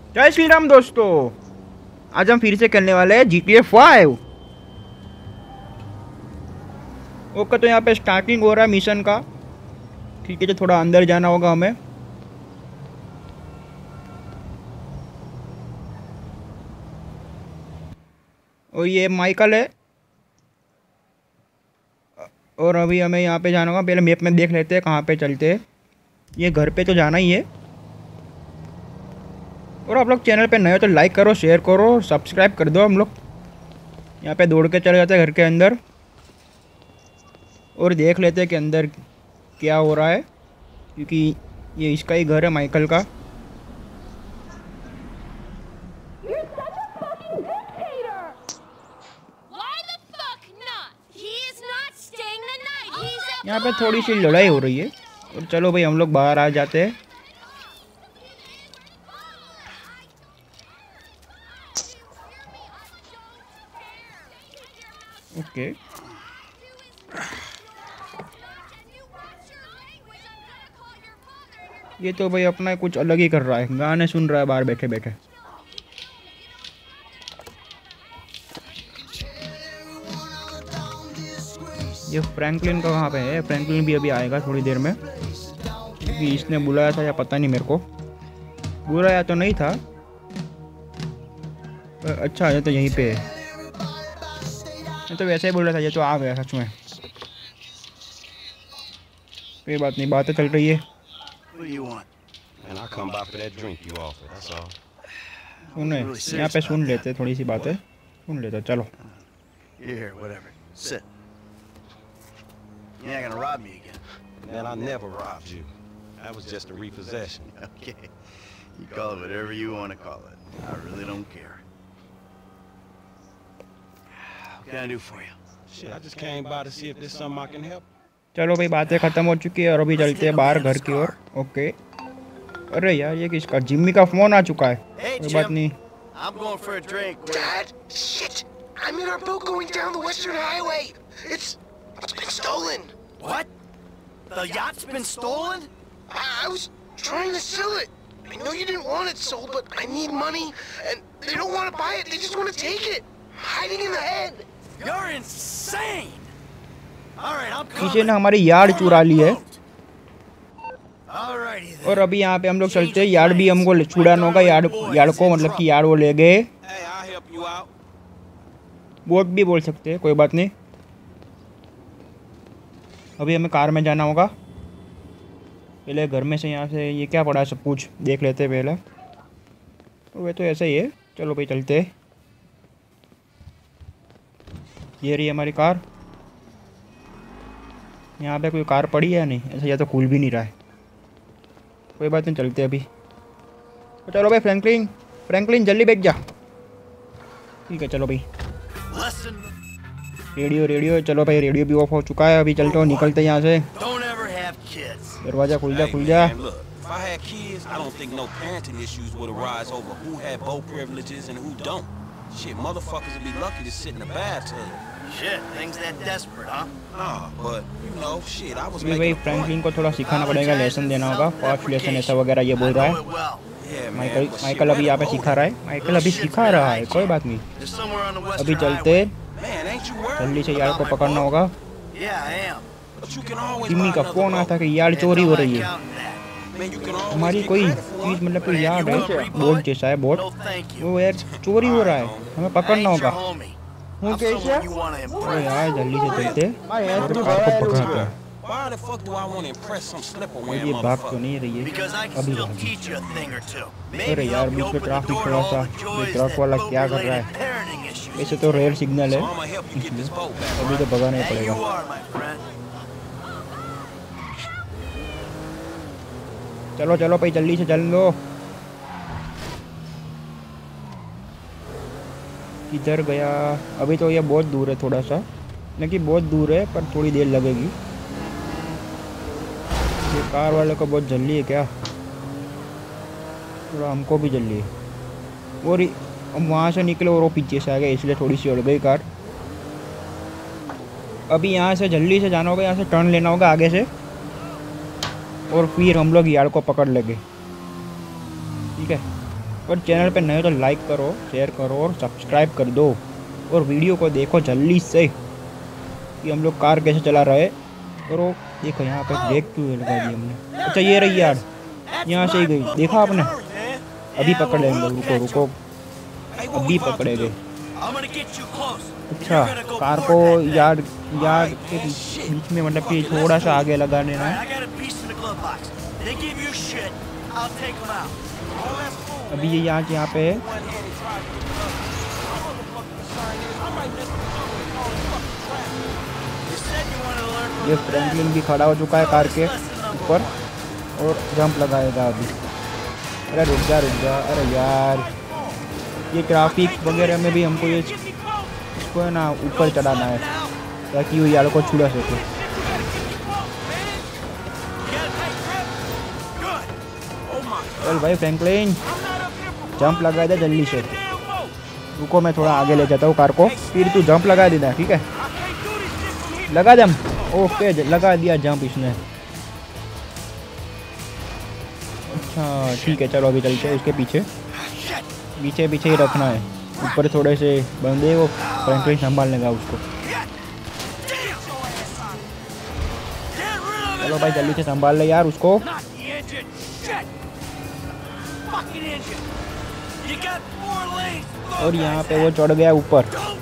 जय श्री राम दोस्तों। आज हम फिर से खेलने वाले हैं GTA 5। ओके, तो यहाँ पे स्टार्टिंग हो रहा है मिशन का। ठीक है, तो थोड़ा अंदर जाना होगा हमें। और ये माइकल है। और अभी हमें यहाँ पे जाना होगा। पहले मैप में देख लेते हैं कहाँ पे चलते हैं। ये घर पे तो जाना ही है। और आप लोग चैनल पे नए हो तो लाइक करो, शेयर करो, सब्सक्राइब कर दो। हम लोग यहाँ पे दौड़ के चले जाते हैं घर के अंदर और देख लेते हैं कि अंदर क्या हो रहा है, क्योंकि ये इसका ही घर है, माइकल का। यहाँ पे थोड़ी सी लड़ाई हो रही है। और चलो भाई, हम लोग बाहर आ जाते हैं। ओके, ये तो भाई अपना कुछ अलग ही कर रहा है, गाने सुन रहा है बाहर बैठे बैठे। ये फ्रैंकलिन का कहाँ पे है? फ्रैंकलिन भी अभी आएगा थोड़ी देर में, क्योंकि इसने बुलाया था या पता नहीं, मेरे को बुलाया तो नहीं था। अच्छा, ये तो यहीं पे है। मैं तो वैसे ही बोल रहा था, ये तो आ गया सच में। कोई बात नहीं, बातें चल रही है। सुने, यहाँ पे सुन लेते, थोड़ी सी बातें सुन लेते। चलो। You're not gonna rob me again. Man, I never robbed you. That was just a repossession. Okay. You call it whatever you want to call it. I really don't care. What can I do for you? Shit, I just came by to see if there's something I can help. चलो भाई, बातें ख़त्म हो चुकी है और अभी चलते हैं बाहर घर की ओर। ओके। अरे यार, ये किसका? जिम्मी का फोन आ चुका है। कोई बात नहीं। I'm going for a drink. Dad, shit! I'm in our boat going down the Western Highway. It's been stolen. What? The yacht's been stolen? I was trying to sell it. I know you didn't want it sold, but I need money, and they don't want to buy it. They just want to take it. Hiding in the head. You're insane. All right, I'm किसी coming. ने हमारी yard चुरा ली है। Alrighty then. और अभी यहाँ पे हम लोग चलते हैं। यार्ड भी हमको छुड़ाना होगा। यार्ड को मतलब कि यार्ड वो ले गए। Hey, I'll help you out. Boat भी बोल सकते हैं, कोई बात नहीं। अभी हमें कार में जाना होगा। पहले घर में से, यहाँ से ये क्या पड़ा है सब कुछ देख लेते हैं पहले। और वे तो ऐसा ही है। चलो भाई, चलते हैं। ये रही हमारी कार। यहाँ पे कोई कार पड़ी है नहीं ऐसा, या तो खुल भी नहीं रहा है। कोई बात नहीं, चलते अभी। तो चलो भाई, फ्रैंकलिन जल्दी बैठ जा। ठीक है, चलो भाई। रेडियो चलो भाई, रेडियो भी ऑफ हो चुका है। अभी चलते हो, निकलते यहाँ से। Don't ever have kids. दरवाजा खुल जा, Hey, खुल जा। man, look, if I had kids, I don't think no parenting issues would arise over who had both privileges and who don't. Shit, motherfuckers would be lucky to sit in a bathtub. Shit, things that desperate, huh? Nah, but you know, shit, I was अभी भाई making a Franklin point. को थोड़ा सिखाना पड़ेगा, lesson देना होगा। First lesson ऐसा वगैरह ये बोल रहा I know है। it well. Yeah, man, Michael but shit, Michael अभी way यहाँ to पे mold सिखा रहा है। माइकल अभी सिखा रहा है, कोई बात नहीं। There's somewhere on the अभी Western चलते, Highway. Man, ain't you worried? जल्दी से यार्ड को about my पकड़ना boat? होगा। Yeah, I am. But you can always Jimmy buy का another फोन boat. आता कि यार्ड चोरी हो रही है। Man, you can always हमारी get कोई credit for चीज़ it. मतलब कोई But have यार्ड you है, ever rebought बोट it? जैसा है बोट। No, thank you. वो यार चोरी हो रहा है, हमें I पकड़ना ain't your होगा। homie. हूँ I'm कैसे? someone you want to अरे impress. यार, जल्दी से चलते और कार को पकड़ते हैं। Why the fuck do I want to impress some slipper wearing ये भाग तो motherfucker? नहीं रही है। Because I can अभी still भागी। teach you a thing or two. अरे Maybe यार, help you बीच में open the traffic door to थोड़ा all सा, the ये joys ट्रक that वाला क्या कर रहा boat-related है? parenting issues. वैसे तो रेड सिग्नल है, So I'ma help you get this boat back. अभी तो भगाना ही That you पड़ेगा। are, my friend. चलो चलो भाई, जल्दी से चल लो। किधर गया? अभी तो ये बहुत दूर है थोड़ा सा, लेकिन बहुत दूर है पर थोड़ी देर लगेगी। ये कार वाले को बहुत जल्दी है क्या? थोड़ा हमको भी जल्दी है। और हम वहाँ से निकले और वो पीछे से आ गए, इसलिए थोड़ी सी उड़ गई कार। अभी यहाँ से जल्दी से जाना होगा, यहाँ से टर्न लेना होगा आगे से, और फिर हम लोग यार्ड को पकड़ लेंगे। ठीक है, और चैनल पे नए हो तो लाइक करो, शेयर करो और सब्सक्राइब कर दो। और वीडियो को देखो जल्दी से कि हम लोग कार कैसे चला रहे। और वो देखो यहाँ पे ब्रेक क्यों लगा दी हमने। अच्छा ये रही यार, यहाँ से ही गई, देखा आपने। अभी पकड़ लेंगे, रुको रुको, अभी पकड़ेंगे। अच्छा कार को यार के बीच में मतलब कि थोड़ा सा आगे लगा देना है। अभी ये यहाँ पे है। ये फ्रैंकलिन भी खड़ा हो चुका है कार के ऊपर और जंप लगाएगा अभी। अरे रुक जा। अरे यार ये ट्रैफिक वगैरह में भी हमको ये इसको है ना ऊपर चढ़ाना है ताकि वो यार को छुड़ा सके। चल भाई फ्रैंकलिन जंप लगा दे जल्दी से। रुको मैं थोड़ा आगे ले जाता हूँ कार को, फिर तू जंप लगा देना, ठीक है। लगा जंप, ओके लगा दिया जंप इसने। अच्छा ठीक है, चलो अभी चलते हैं उसके पीछे ही रखना है। ऊपर थोड़े से बंदे वो फ्रैंकलिन संभाल लेगा उसको। चलो भाई जल्दी से संभाल ले यार उसको। और यहाँ पे वो चढ़ गया ऊपर।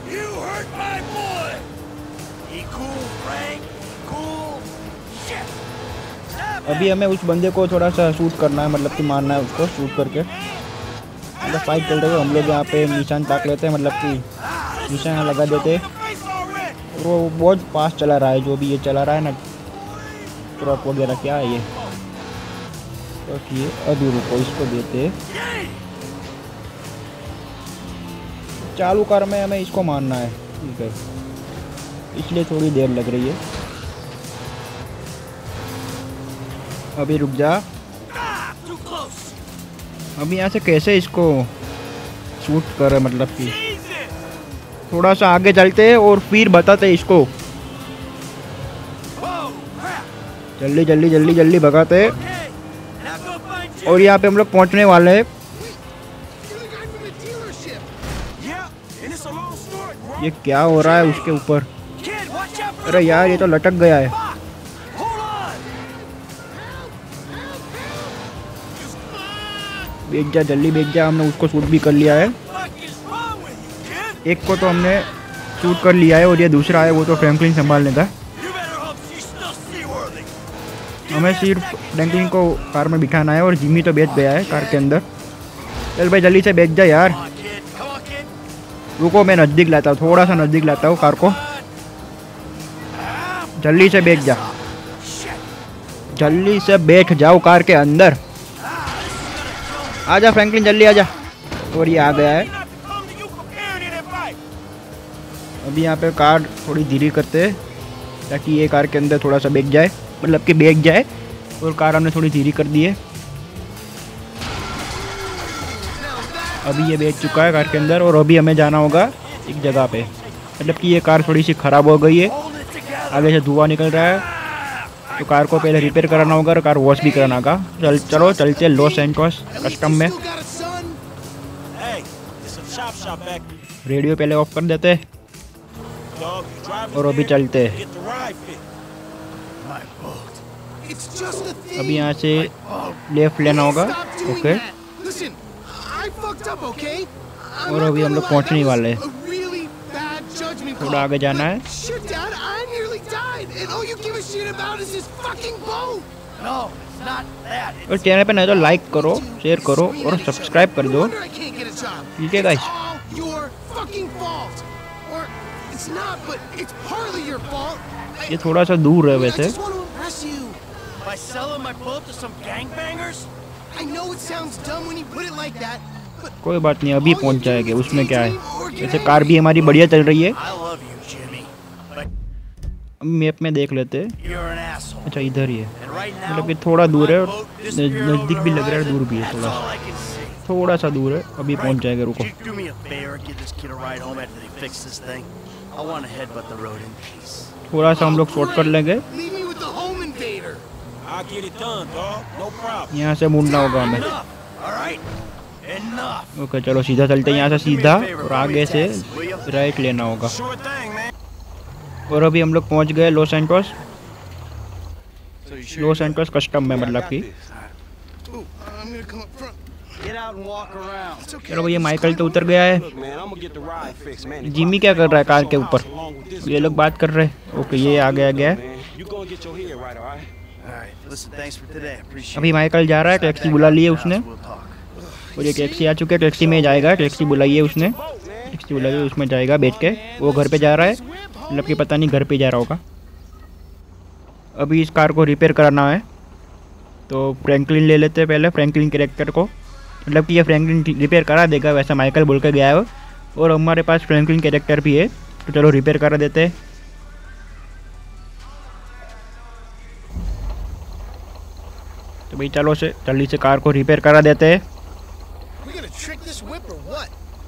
अभी हमें उस बंदे को थोड़ा सा शूट करना है, मतलब कि मारना है उसको। शूट करके मतलब फाइट चल रही है, हम लोग यहाँ पे निशान ताक लेते हैं, मतलब कि निशान लगा देते। वो बहुत फास्ट चला रहा है, जो भी ये चला रहा है ना ट्रक वगैरह, क्या है ये। तो ये अभी रुको इसको देते, चालू कार में हमें इसको मारना है, ठीक है, इसलिए थोड़ी देर लग रही है। अभी रुक जा। अभी यहाँ से कैसे इसको शूट कर, मतलब कि थोड़ा सा आगे चलते और फिर बताते इसको। जल्दी भगाते। और यहाँ पे हम लोग पहुँचने वाले हैं। ये क्या हो रहा है उसके ऊपर। अरे यार ये तो लटक गया है। बेच जा, जल्दी बेच जा। हमने उसको शूट भी कर लिया है, एक को तो हमने शूट कर लिया है और ये दूसरा है वो तो फ्रैंकलिन संभाल लेगा। हमें सिर्फ फ्रैंकलिन को कार में बिठाना है और जिमी तो बैठ गया है कार के अंदर। चल भाई जल्दी से बैठ जा यार। रुको मैं नज़दीक लाता हूँ, थोड़ा सा नज़दीक लाता हूँ कार को। जल्दी से बैठ जा, जल्दी से बैठ जाओ कार के अंदर। आजा फ्रैंकलिन जल्दी आजा। और ये आ गया है। अभी यहाँ पे कार थोड़ी धीरे करते हैं ताकि ये कार के अंदर थोड़ा सा बैठ जाए, मतलब कि बैठ जाए। और कार हमने थोड़ी धीरे कर दी है। अभी ये बैठ चुका है कार के अंदर और अभी हमें जाना होगा एक जगह पे, मतलब कि ये कार थोड़ी सी ख़राब हो गई है, आगे से धुआं निकल रहा है, तो कार को पहले रिपेयर कराना होगा और कार वॉश भी कराना होगा। चलो चलते लॉस एंजल्स कस्टम में। रेडियो पहले ऑफ कर देते और अभी चलते। अभी यहाँ से लेफ्ट लेना होगा, ओके। और अभी हम लोग पहुँचने वाले हैं, थोड़ा आगे जाना है। और चैनल पे नहीं तो लाइक करो, शेयर करो और सब्सक्राइब कर दो, ठीक है गाइस। ये थोड़ा सा दूर है वैसे। कोई बात नहीं, अभी पहुंच जाएंगे, उसमें क्या है। वैसे कार भी हमारी बढ़िया चल रही है। मैप में देख लेते हैं। अच्छा इधर ही है, मतलब कि थोड़ा दूर है और नज़दीक भी लग रहा है, दूर भी है, थोड़ा सा दूर है। अभी पहुंच जाएगा, रुको। थोड़ा सा हम लोग शॉर्ट कर लेंगे, यहाँ से मुड़ना होगा हमें। Enough. ओके चलो सीधा चलते हैं यहाँ से सीधा, और आगे से राइट लेना होगा। Sure thing, man. और अभी हम लोग पहुँच गए Los Santos. So you Los Santos custom में मतलब कि। Ooh, I'm gonna come up front. Get out and walk around. It's okay. चलो भैया माइकल तो उतर गया है। Look, man, I'm gonna get the ride fixed, man. Jimmy क्या कर रहा है कार के ऊपर? Along with this ये लोग बात कर रहे हैं। ओके ये आ गया man. You gonna get your head right, all right? All right. Listen, thanks for today. Appreciate अभी माइकल जा रहा है, टैक्सी बुला ली है उसने, We'll talk. और ये टैक्सी आ चुके हैं, टैक्सी में जाएगा। टैक्सी बुलाई है उसने, टैक्सी बुलाई है, उसमें जाएगा बैठ के। वो घर पे जा रहा है, मतलब कि पता नहीं घर पे जा रहा होगा। अभी इस कार को रिपेयर कराना है, तो फ्रैंकलिन ले लेते हैं पहले, फ्रैंकलिन कैरेक्टर को। मतलब कि ये फ्रैंकलिन रिपेयर करा देगा, वैसा माइकल बोल के गया है। और हमारे पास फ्रैंकलिन कैरेक्टर भी है, तो चलो रिपेयर करा देते हैं। तो भाई चलो से जल्दी से कार को रिपेयर करा देते हैं। We gonna trick this whip or what?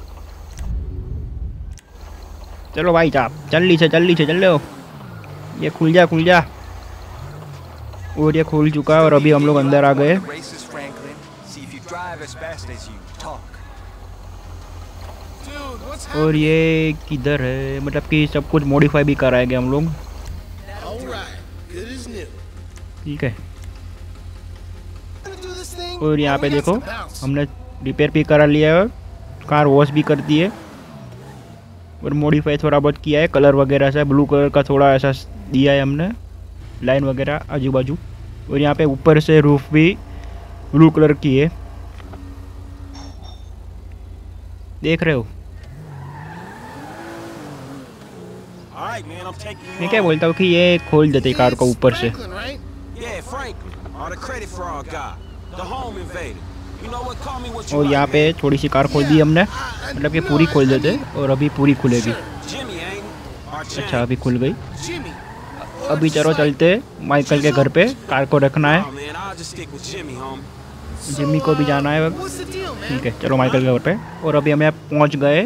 चलो भाई साहब जल्दी से चल लो, ये खुल जा। और ये खुल चुका है, और अभी हम लोग अंदर आ गए। Races, Franklin. See if you drive as fast as you talk. Dude, what's और ये किधर है, मतलब कि सब कुछ मॉडिफाई भी कराएंगे हम लोग। All right, good as new. ठीक है, Gonna do this thing? और यहाँ पे We got देखो some bounce. हमने रिपेयर भी करा लिया है, कार वॉश भी कर दी है, और मॉडिफाई थोड़ा बहुत किया है। कलर वगैरह से ब्लू कलर का थोड़ा ऐसा दिया है हमने, लाइन वगैरह आजू बाजू। और यहाँ पे ऊपर से रूफ भी ब्लू कलर की है, देख रहे हो। All right, man, I'm taking you मैं क्या home. बोलता हूँ कि ये खोल देते कार को ऊपर से। Franklin, right? Yeah, Franklin, or the credit fraud guy, the home invader. You know what? Call me what you और like, यहाँ पे थोड़ी सी कार खोल दी हमने, मतलब कि पूरी खोल देते, और अभी पूरी खुलेगी। Jimmy, ain't it? Or अच्छा Jimmy? अभी खुल गई। Jimmy. अभी चलो चलते माइकल के घर पे, कार को रखना है। Oh, man, I'll just stick with Jimmy, homie. Jimmy को भी जाना है। What's the deal, man? ठीक है चलो माइकल के घर पे। और अभी हम यहाँ पहुँच गए।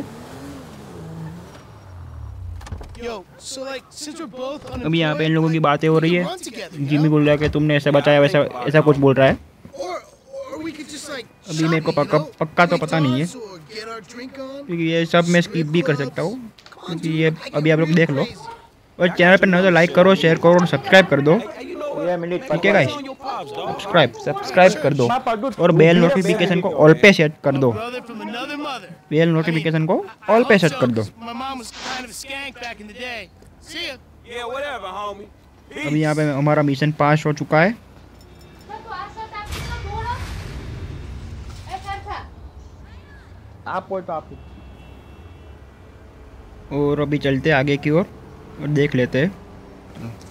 Yo, so like, since we're both अभी यहाँ पे इन लोगों की बातें हो रही है। run together, you Jimmy know? बोल रहा है कि तुमने ऐसा बचाया, वैसा ऐसा कुछ बोल रहा है। Or we could just like अभी मेरे को पक्का तो पता नहीं है, get our drink on. क्योंकि ये सब मैं स्किप भी कर सकता हूँ, क्योंकि ये अभी आप लोग देख लो। और चैनल पर न तो लाइक करो, शेयर करो और सब्सक्राइब कर दो। ठीक है guys, On your pops, dog. Subscribe कर दो, और बेल नोटिफिकेशन को ऑल पे सेट कर दो। Brother from another mother. Bell notification को ऑल पे सेट कर दो। My mom was kind of a skank back in the day. See ya. Yeah, whatever, homie. अभी यहाँ पे हमारा मिशन पास हो चुका है। और अभी चलते आगे की ओर और देख लेते हैं